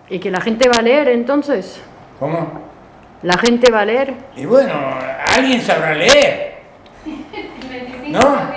¿Y que la gente va a leer entonces? ¿Cómo? ¿La gente va a leer? Y bueno, alguien sabrá leer. El 25%. ¿No?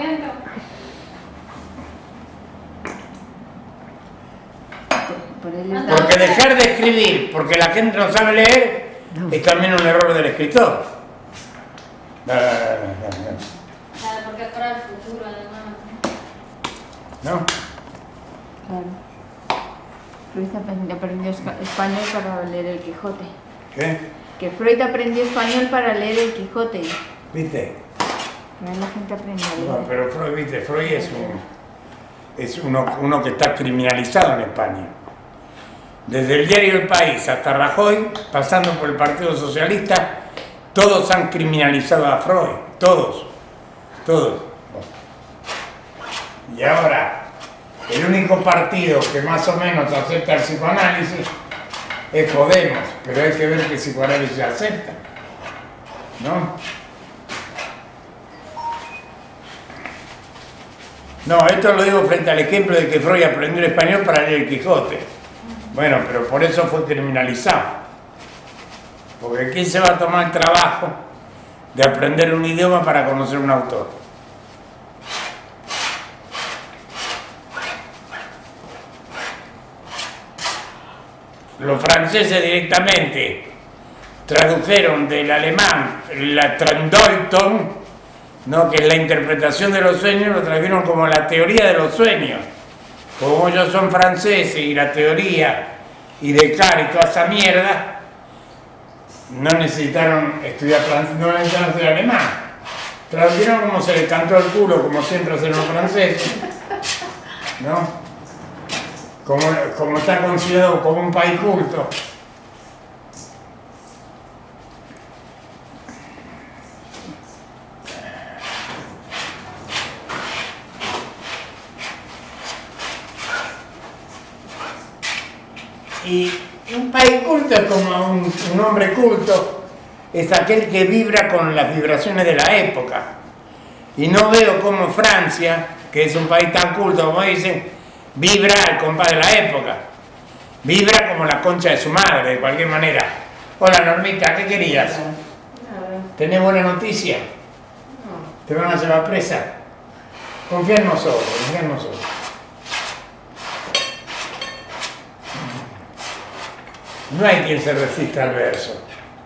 Porque dejar de escribir porque la gente no sabe leer es también un error del escritor. Claro, porque es para el futuro, además. ¿No? Claro. Freud aprendió español para leer el Quijote. ¿Qué? Que Freud aprendió español para leer el Quijote. ¿Viste? Pero la gente aprende a leer. No, pero Freud, ¿viste? Freud es uno que está criminalizado en España. Desde el diario El País hasta Rajoy, pasando por el Partido Socialista, todos han criminalizado a Freud. Todos. Y ahora, el único partido que más o menos acepta el psicoanálisis es Podemos, pero hay que ver qué psicoanálisis acepta, ¿no? No, esto lo digo frente al ejemplo de que Freud aprendió el español para leer el Quijote. Bueno, pero por eso fue criminalizado. Porque ¿quién se va a tomar el trabajo de aprender un idioma para conocer un autor? Los franceses directamente tradujeron del alemán la Traumdeutung, ¿no? Que es la interpretación de los sueños, lo tradujeron como la teoría de los sueños. Como ellos son franceses y la teoría y Descartes y toda esa mierda, no necesitaron estudiar francés, no necesitaron estudiar alemán. Tradujeron como se les cantó el culo, como siempre hacen los franceses, ¿no? Como está considerado como un país culto. Y un país culto es como un hombre culto, es aquel que vibra con las vibraciones de la época. Y no veo cómo Francia, que es un país tan culto como dicen, vibra al compás de la época. Vibra como la concha de su madre, de cualquier manera. Hola Normita, ¿qué querías? ¿Tenés buena noticia? ¿Te van a llevar presa? Confía en nosotros, confía en nosotros. No hay quien se resista al verso.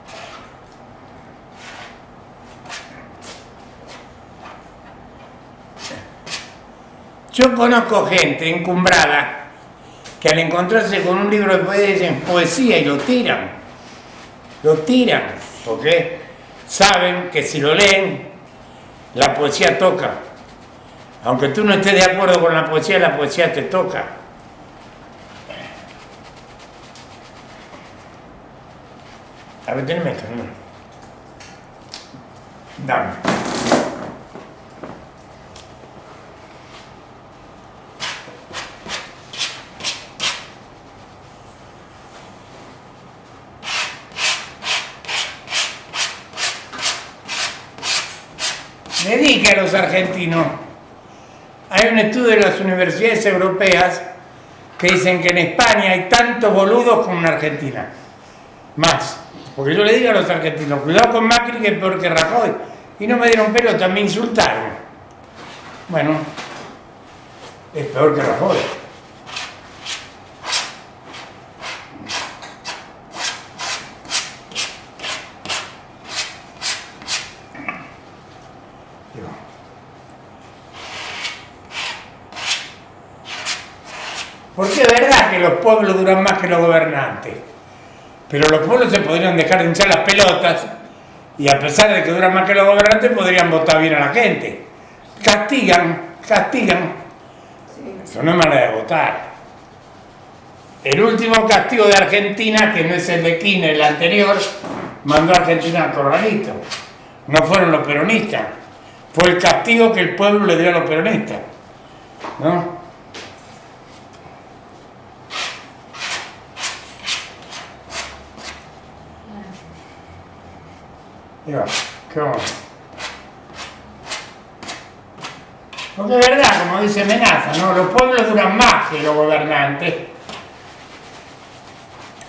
Yo conozco gente encumbrada que al encontrarse con un libro de poesía dicen poesía y lo tiran. Lo tiran, porque saben que si lo leen, la poesía toca. Aunque tú no estés de acuerdo con la poesía te toca. A ver, teneme esto, ¿no? Dame. Dedique a los argentinos. Hay un estudio de las universidades europeas que dicen que en España hay tantos boludos como en Argentina. Más. Porque yo le digo a los argentinos, cuidado con Macri que es peor que Rajoy. Y no me dieron pelo, también insultaron. Bueno, es peor que Rajoy. Porque es verdad que los pueblos duran más que los gobernantes. Pero los pueblos se podrían dejar de hinchar las pelotas y a pesar de que duran más que los gobernantes podrían votar bien a la gente. Castigan. Eso no es manera de votar. El último castigo de Argentina, que no es el de Kirchner, el anterior, mandó a Argentina al corralito. No fueron los peronistas. Fue el castigo que el pueblo le dio a los peronistas. ¿No? ¿Qué vamos? Porque es verdad, como dice Menaza, ¿no? Los pueblos duran más que los gobernantes.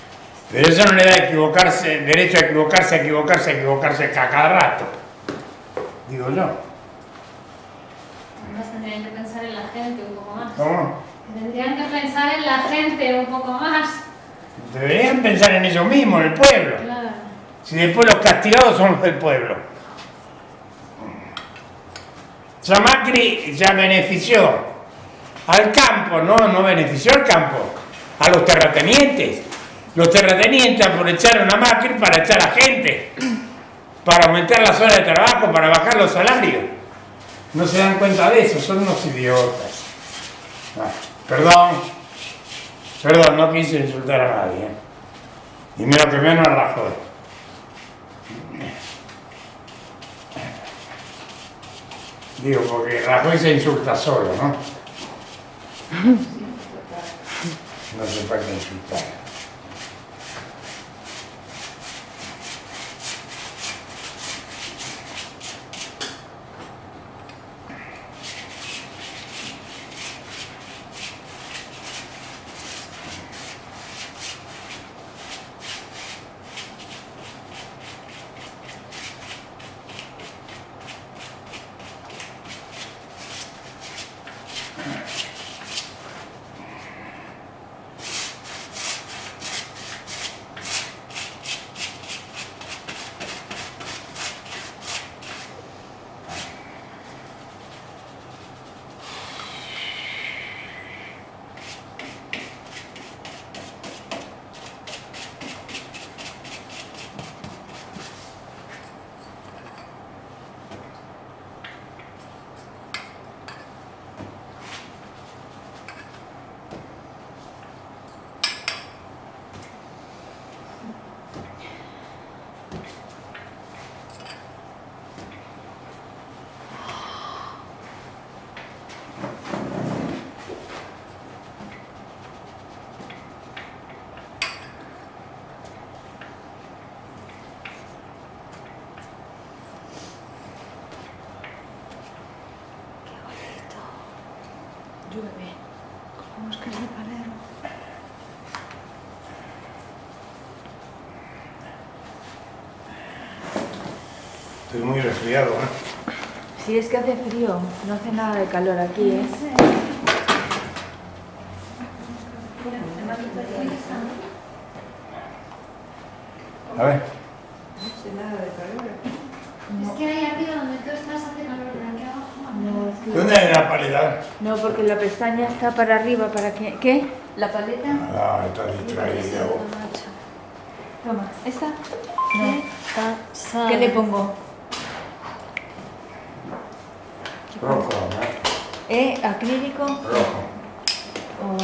Pero eso no le da derecho a equivocarse a cada rato. Digo yo. Además tendrían que pensar en la gente un poco más. ¿Cómo? Tendrían que pensar en la gente un poco más. Deberían pensar en ellos mismos, en el pueblo. Claro. Si después los castigados son los del pueblo. Ya Macri ya benefició al campo, no benefició al campo, a los terratenientes. Los terratenientes aprovecharon a Macri para echar a gente, para aumentar las horas de trabajo, para bajar los salarios. No se dan cuenta de eso, son unos idiotas. Perdón, no quise insultar a nadie. Y mira que menos a Rajoy. Digo, porque Rajoy se insulta solo, ¿no? No se puede insultar. Llueve. Como es que es de Palermo. Estoy muy resfriado, ¿eh? Sí, es que hace frío. No hace nada de calor aquí, ¿eh? A ver. Es que ahí arriba donde tú estás hace calor, pero aquí abajo. No, es que... ¿Dónde hay una paleta? No, porque la pestaña está para arriba, ¿para qué? ¿Qué? ¿La paleta? Ah, está distraída. Toma, ¿esta? ¿Qué No. ¿Qué le pongo? Rojo, ¿no? ¿Acrílico? Rojo. O...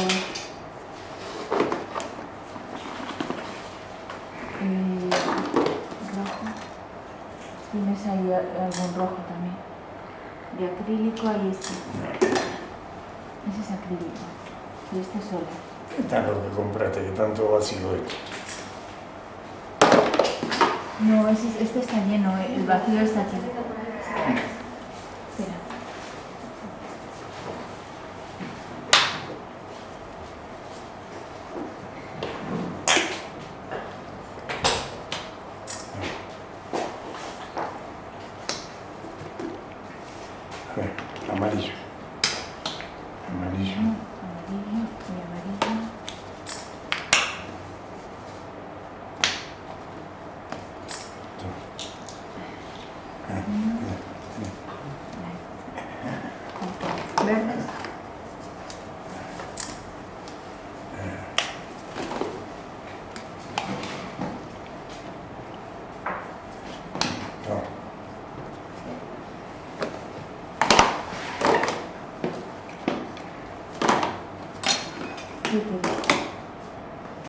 rojo. Tienes ahí algún rojo también. De acrílico ahí está. Ese es acrílico. Y este solo. ¿Qué tal lo que compraste? Que tanto vacío es. No, este está lleno, el vacío está lleno. Espera. A ver, amarillo. Amarillo. Amarillo y amarillo. Verdes. No. ¿Qué quieres?